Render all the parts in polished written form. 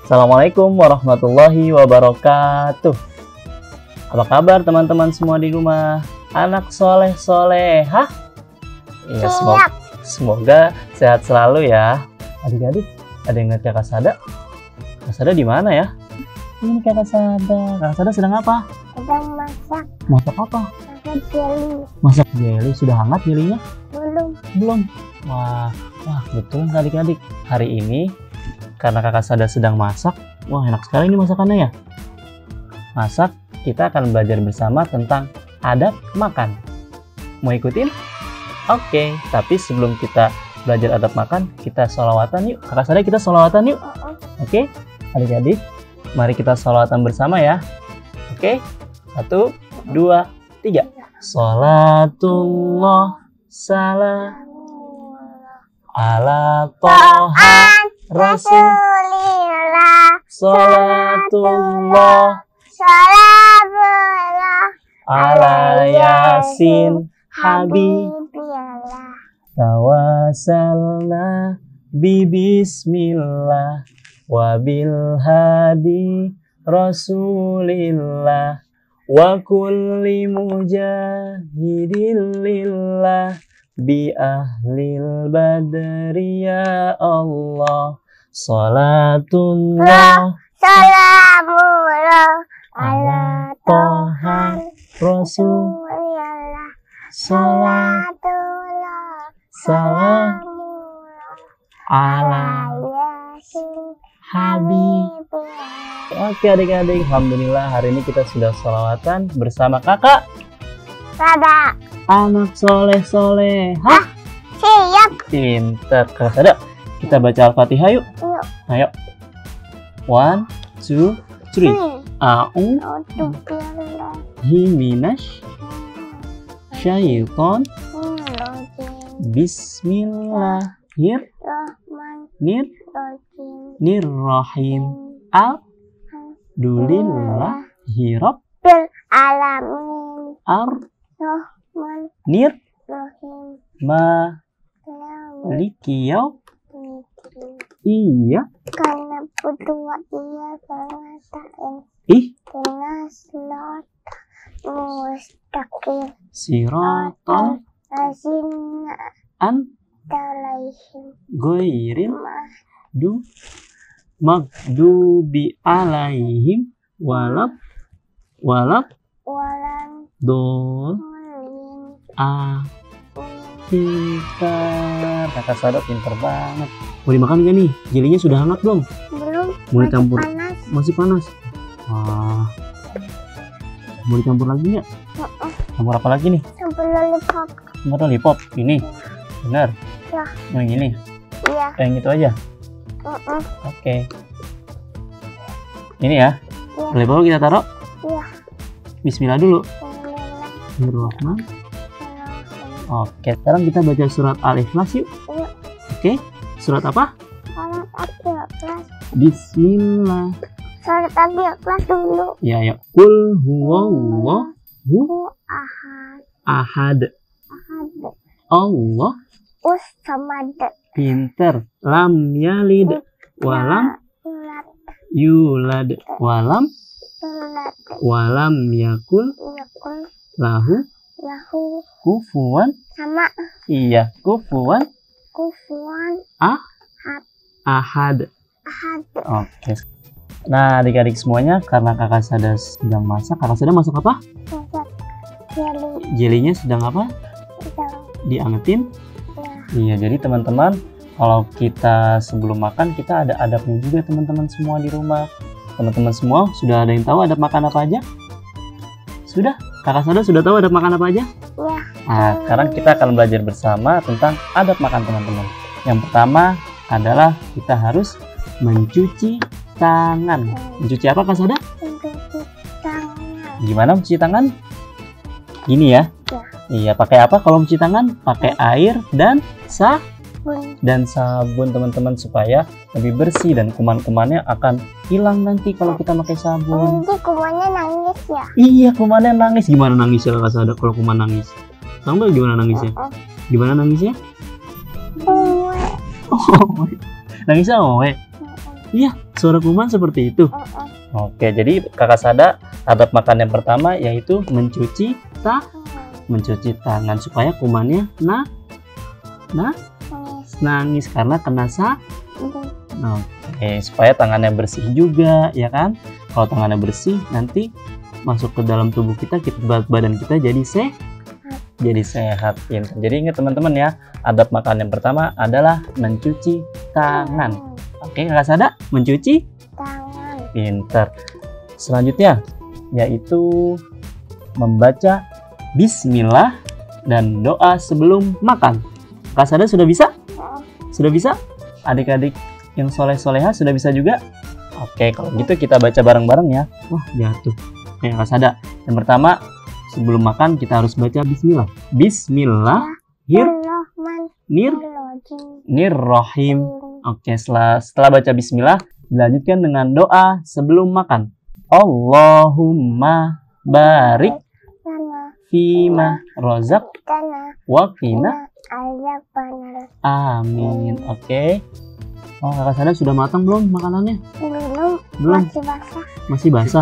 Assalamualaikum warahmatullahi wabarakatuh. Apa kabar teman-teman semua di rumah? Anak soleh solehah? Ya, semoga sehat selalu ya. Adik-adik, ada yang ngeliat Kakak Sada? Kakak Sada di mana ya? Ini Kakak Sada. Kakak Sada sedang apa? Sedang masak. Masak apa? Masak jeli. Masak jeli. Sudah hangat jelinya? Belum. Wah, betul adik-adik. Hari ini karena Kakak Sada sedang masak, wah enak sekali ini masakannya ya. Masak, kita akan belajar bersama tentang adab makan. Mau ikutin? Oke, tapi sebelum kita belajar adab makan, kita sholawatan yuk. Kakak Sada kita sholawatan yuk. Oke, adik-adik, mari kita sholawatan bersama ya. Oke, 1, 2, 3. Sholatullah salam ala toha Rasulillah. Sholatullah Salamullah ala yasin habib Habibillah. tawassalna bismillah wabil hadi rasulillah wa kulli mujahidin lillah bi ahlil badri ya Allah. Salatullah Salamullah ala ala toha rasul Rasulillah. salam Salatullah salam ala Yasin habib. Habibillah. Oke adik-adik, alhamdulillah hari ini kita sudah sholawatan bersama kakak Sada. anak soleh solehah. Siap. Pinter. Kakak Sada, kita baca Al-Fatihah yuk. Yuk. Ayo. 1, 2, 3. A'udzubillahi minasy syaiton. Bismillahirrahmanirrahim. Alhamdulillahi rabbil alamin. Rahman nir Rahim. maliki iya Karena butuh dia pengatain ih dengan slot mustaqim siratal lazina an alaihim ghairil magdubi alaihim walad walan dol mulim pintar. Kakak Sada pinter banget. Mau dimakan gak nih? Jelinya sudah hangat belum? belum Mau dicampur? panas. Masih panas. Mau dicampur lagi nggak? Campur apa lagi nih? Sampai lollipop. Campur lollipop. Ini. Benar. Ya. Yang ini. Iya. Yang itu aja. Oke. Ini ya. Iya. Lollipop kita taruh. Iya. Bismillah dulu. Bismillahirrahmanirrahim. Bismillahirrahmanirrahim. Oke, sekarang kita baca surat Al-Ikhlas yuk. Iya. Oke. Surat apa? Salat abil kelas. Bismillah. Salat abil kelas dulu. Ya, yuk. Qul huwallahu Ahad. ahad. Ahad. Allah Samad. pinter. Lam yalid walam Ulat. yulad walam Ulat. yakul Yakul. lahu Lahu. kufuwan. Sama. Iya, kufuwan Kufuan. ahad. Ahad. Oke. Nah, adik-adik semuanya, karena Kakak Sada sedang masak. Kakak Sada masak apa? Masak jeli. Jelinya sedang apa? Sedang. Diangetin? Ya. Iya, jadi teman-teman, kalau kita sebelum makan, kita ada adabnya juga teman-teman semua di rumah. Teman-teman semua, sudah ada yang tahu adab makan apa aja? Sudah? Kakak Sada sudah tahu adab makan apa aja? Ya. Nah, sekarang kita akan belajar bersama tentang adab makan teman-teman. Yang pertama adalah kita harus mencuci tangan. Mencuci apa Kak Sada? Mencuci tangan. Gimana mencuci tangan? Gini ya? Ya. Iya, pakai apa kalau mencuci tangan? Pakai air dan Bun. sabun teman-teman, supaya lebih bersih dan kuman-kumannya akan hilang nanti kalau kita pakai sabun. Nanti kumannya nangis ya. Iya, kumannya nangis. Gimana nangisnya Kakak Sada kalau kuman nangis? Tahu nggak gimana nangisnya? Gimana nangisnya? Uwe. Oh, nangisnya owe. Iya, suara kuman seperti itu. Oke, jadi Kakak Sada adab makan yang pertama yaitu mencuci tangan supaya kumannya nangis karena kena Oke, supaya tangannya bersih juga, ya kan? Kalau tangannya bersih, nanti masuk ke dalam tubuh kita, badan kita jadi sehat. Jadi ingat teman-teman ya, adab makan yang pertama adalah mencuci tangan. Oke, Kakak Sada mencuci tangan. Pinter. Selanjutnya yaitu membaca bismillah dan doa sebelum makan. Kakak Sada sudah bisa? Sudah bisa? Adik-adik yang soleh-soleha sudah bisa juga? Oke, kalau gitu kita baca bareng-bareng ya. Wah, jatuh. Oke, Kakak Sada. Yang pertama, sebelum makan kita harus baca bismillah. Bismillahirrahmanirrahim. Oke, setelah baca bismillah, dilanjutkan dengan doa sebelum makan. Allahumma barik fima rozak wakina. Amin. Oke. Oh, Kakak Sada sudah matang belum makanannya? Belum. Masih basah.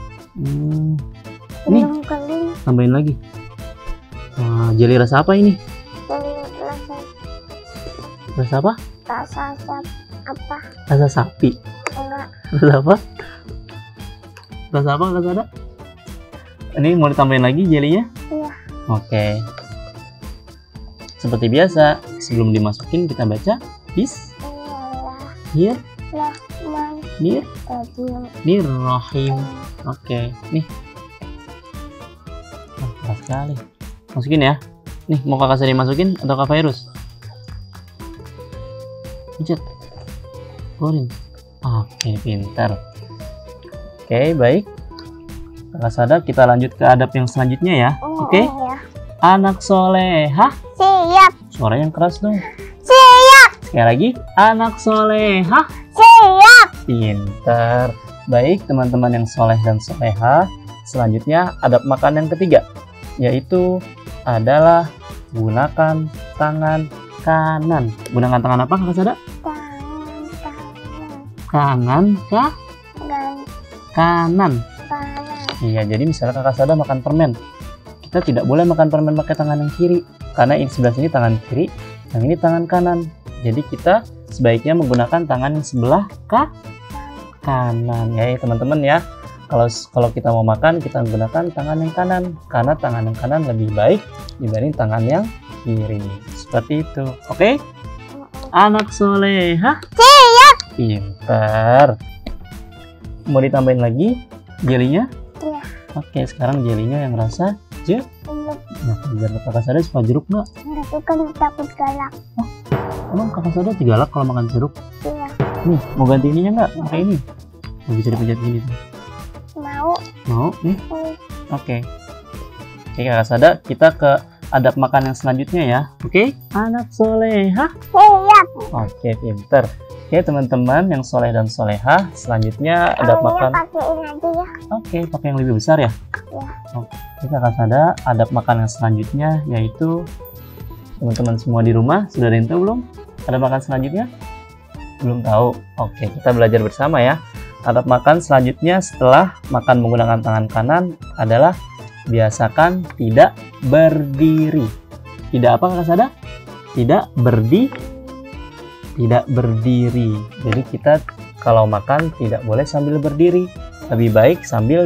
Nih, tambahin lagi. Jeli rasa apa ini? Rasa apa? Rasa sapi. Enggak. Rasa apa? Rasa apa, Kakak Sada? Ini mau ditambahin lagi jelinya? Iya. Oke. Seperti biasa, sebelum dimasukin kita baca Bismillahirrahmanirrahim. Oke, nih. Keras sekali. Masukin ya. Nih, mau Kakak Sada masukin atau Kak Virus? Pencet. Keluarin. Oke, pintar. Oke, baik. Kakak Sada, kita lanjut ke adab yang selanjutnya ya. Oke. Iya. Anak solehah. Siap. Suara yang keras dong. Siap. Sekali lagi, anak solehah. Siap. Pintar. Baik, teman-teman yang soleh dan soleha. Selanjutnya, adab makan yang ketiga, yaitu adalah gunakan tangan kanan. Gunakan tangan apa, Kakak Sada? Kanan. Iya, jadi misalnya Kakak Sada makan permen, kita tidak boleh makan permen pakai tangan yang kiri, karena ini sebelah sini tangan kiri, yang ini tangan kanan. Jadi kita sebaiknya menggunakan tangan yang sebelah kanan ya teman-teman ya. Kalau kita mau makan, kita menggunakan tangan yang kanan, karena tangan yang kanan lebih baik dibanding tangan yang kiri. Seperti itu. Oke? Anak soleha. Siap. Pintar. Mau ditambahin lagi jelinya? Iya. Oke, sekarang jelinya yang rasa jeruk. Nah, biar Kakak Sada suka jeruk nggak? Tapi kan takut galak. Emang Kakak Sada galak kalau makan jeruk? Iya. Nih, mau ganti ininya nggak? Pakai ini. Mau bisa dipencet gini tuh. Mau? Nih? Oke. Oke, Kakak Sada, kita ke adab makan yang selanjutnya ya. Oke? Anak soleha. Siap. Oke, pinter. Oke, teman-teman yang soleh dan soleha, selanjutnya adab makan. Pakaiin aja ya. Oke, pakai yang lebih besar ya. Ya. Oke, Kakak Sada, adab makan yang selanjutnya yaitu, teman-teman semua di rumah sudah ada yang tahu belum? Adab makan selanjutnya? Belum tahu. Oke, kita belajar bersama ya. Adab makan selanjutnya setelah makan menggunakan tangan kanan adalah biasakan tidak berdiri. Tidak apa, Kakak Sada? Tidak berdiri. Jadi kita kalau makan tidak boleh sambil berdiri. Lebih baik sambil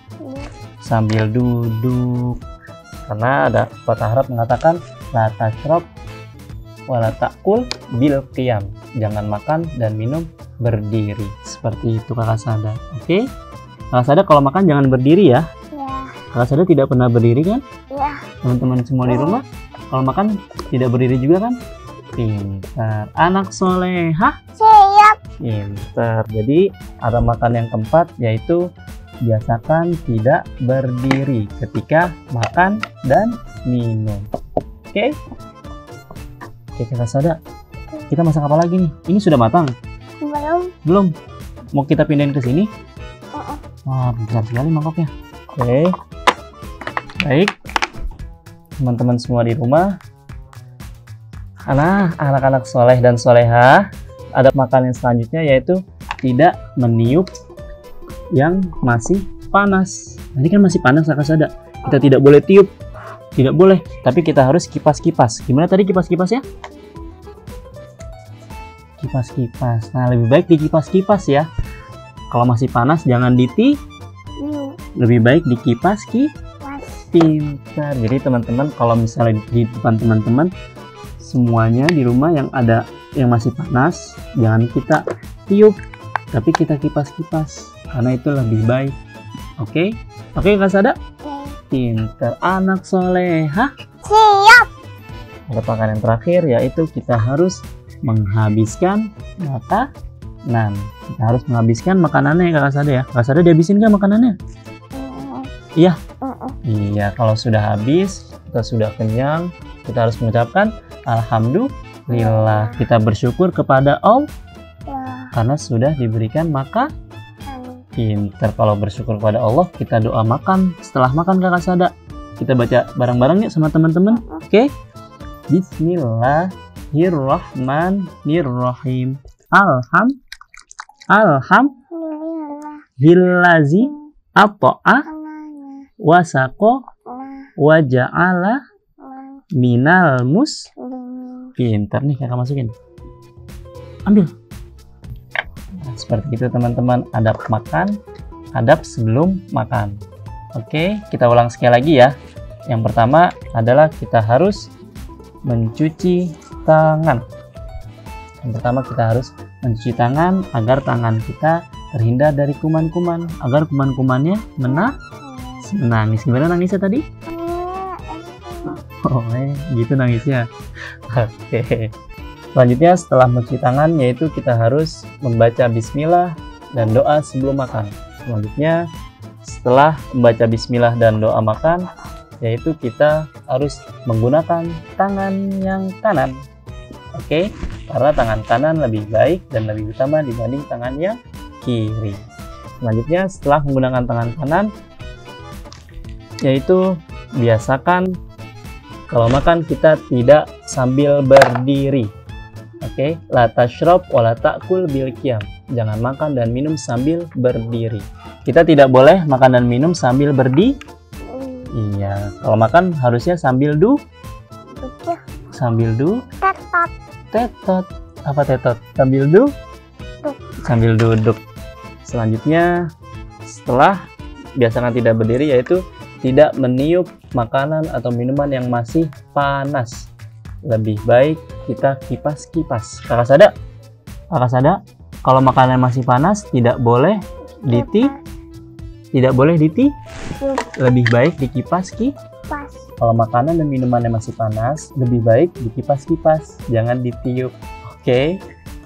duduk. Karena ada pepatah Arab mengatakan la tashrab wa la ta'kul bil qiyam. Jangan makan dan minum berdiri. Seperti itu, Kakak Sada. Oke? Kakak Sada kalau makan jangan berdiri ya. Ya. Kakak Sada tidak pernah berdiri kan? Ya. Teman-teman semua di rumah kalau makan tidak berdiri juga kan? Pintar. Anak soleha. Siap. Pintar. Jadi ada makan yang keempat yaitu biasakan tidak berdiri ketika makan dan minum. Oke? Oke, Kakak Sada. Kita masak apa lagi nih? Ini sudah matang? Belum. Mau kita pindahin ke sini? Wah, besar sekali mangkoknya. Oke. Baik. Teman-teman semua di rumah, anak-anak soleh dan soleha, adab makan yang selanjutnya yaitu tidak meniup yang masih panas. Nah, ini kan masih panas kakak Sada. Kita tidak boleh tiup. Tidak boleh, tapi kita harus kipas-kipas. Gimana tadi kipas-kipas ya? Kipas-kipas. Nah, lebih baik dikipas-kipas ya. Kalau masih panas jangan lebih baik dikipas pintar. Jadi teman-teman, kalau misalnya di depan teman-teman semuanya di rumah yang ada yang masih panas, jangan kita tiup, tapi kita kipas-kipas karena itu lebih baik. Oke? Oke Kak Sada? Pintar, anak soleha. Siap. Ada makanan terakhir, yaitu kita harus menghabiskan makanan. Kita harus menghabiskan makanannya ya Kakak Sada ya. Kakak Sada dihabisin nggak makanannya? Iya. Iya, kalau sudah habis, kita sudah kenyang, kita harus mengucapkan alhamdulillah. Kita bersyukur kepada Allah karena sudah diberikan makan. Pintar, kalau bersyukur kepada Allah, kita doa makan. Setelah makan Kakak Sada, kita baca bareng-bareng yuk sama teman-teman. Oke? Bismillahirrahmanirrahim. Alhamdulillazi ata'a wasaqo waja'ala minal Pintar nih kakak masukin. Ambil. Nah, seperti itu teman-teman, adab makan, adab sebelum makan. Oke, kita ulang sekali lagi ya. Yang pertama adalah kita harus mencuci tangan. Yang pertama kita harus mencuci tangan agar tangan kita terhindar dari kuman-kuman, agar kuman-kumannya menangis. Gimana nangisnya tadi? Oh, gitu nangisnya. Oke. Selanjutnya setelah mencuci tangan, yaitu kita harus membaca bismillah dan doa sebelum makan. Selanjutnya setelah membaca bismillah dan doa makan, yaitu kita harus menggunakan tangan yang kanan. Oke, karena tangan kanan lebih baik dan lebih utama dibanding tangan yang kiri. Selanjutnya setelah menggunakan tangan kanan, yaitu biasakan kalau makan kita tidak sambil berdiri. Oke, la tashrab wa la ta'kul bil qiyam. Jangan makan dan minum sambil berdiri. Kita tidak boleh makan dan minum sambil berdiri. Iya, kalau makan harusnya sambil tetot. Apa tetot? Sambil duduk. Selanjutnya setelah biasakan tidak berdiri, yaitu tidak meniup makanan atau minuman yang masih panas. Lebih baik kita kipas-kipas. Kakak Sada, kalau makanan masih panas tidak boleh lebih baik dikipas. Kalau makanan dan minuman yang masih panas, lebih baik dikipas-kipas, jangan ditiup. Oke.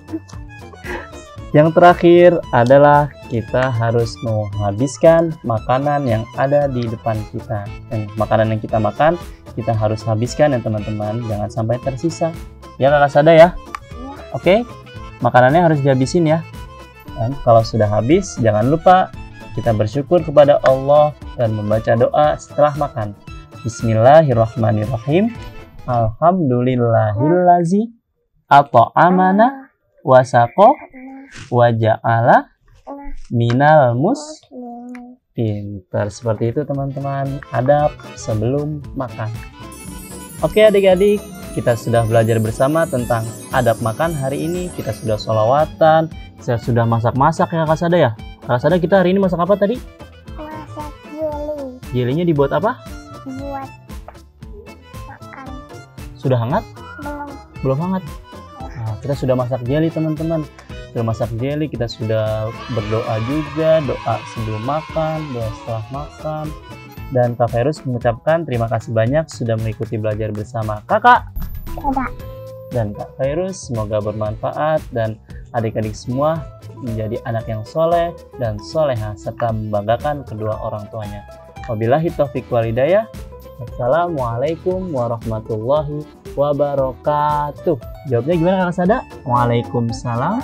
Yang terakhir adalah kita harus menghabiskan makanan yang ada di depan kita. Makanan yang kita makan, kita harus habiskan ya teman-teman, jangan sampai tersisa. Ya Kakak Sada ya? Oke? Makanannya harus dihabisin ya. Dan kalau sudah habis, jangan lupa kita bersyukur kepada Allah dan membaca doa setelah makan. Bismillahirrahmanirrahim. Alhamdulillahillazi at'amana wasaqo waja'ala minal Pintar, seperti itu teman-teman, adab sebelum makan. Oke adik-adik, kita sudah belajar bersama tentang adab makan hari ini. Kita sudah sholawatan, kita sudah masak-masak ya Kak Sada ya. Kak Sada, kita hari ini masak apa tadi? Masak jeli. Jelinya dibuat apa? Buat makan. Sudah hangat? Belum. Belum hangat. Nah, kita sudah masak jeli teman-teman. Sudah masak jeli, kita sudah berdoa juga, doa sebelum makan, doa setelah makan. Dan Kak Virus mengucapkan terima kasih banyak sudah mengikuti belajar bersama Kakak dan Kak Virus. Semoga bermanfaat dan adik-adik semua menjadi anak yang soleh dan soleha serta membanggakan kedua orang tuanya. Wabillahi taufiq wal hidayah. Assalamualaikum warahmatullahi wabarakatuh. Jawabnya gimana Kakak Sada? Waalaikumsalam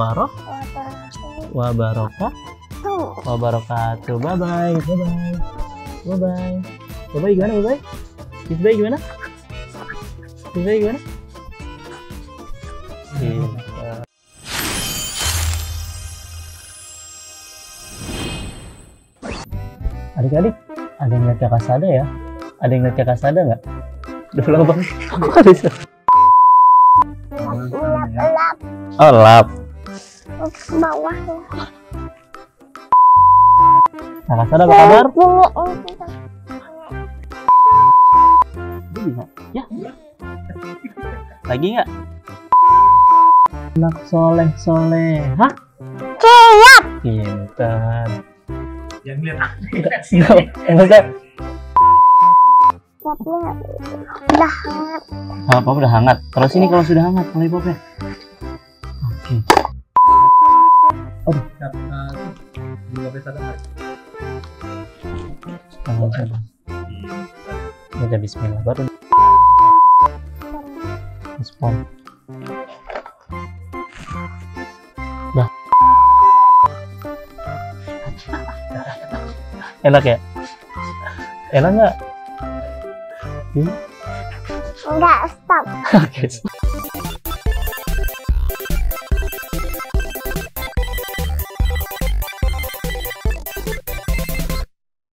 wabarakatuh. Bye bye. Gimana? Bye bye gimana? Adik-adik, ada yang lihat kakak Sada ya? Ada yang lihat kakak Sada nggak? Udah lama banget. Kok bisa? Lap. Oh, lap. Ke bawah. Kakak Sada apa kabar? Dia bisa? Ya. Lagi nggak? Anak soleh. Hah? Siap. Pintar. Yang lihat Maksudnya, Popnya udah hangat. apa udah hangat? Terus ini kalau sudah hangat, lollipopnya. Oke. dua pesta ada. Tangan saja. Baca bismillah baru respon. Dah. Enak ya? Enak nggak? Enggak, stop. Oke.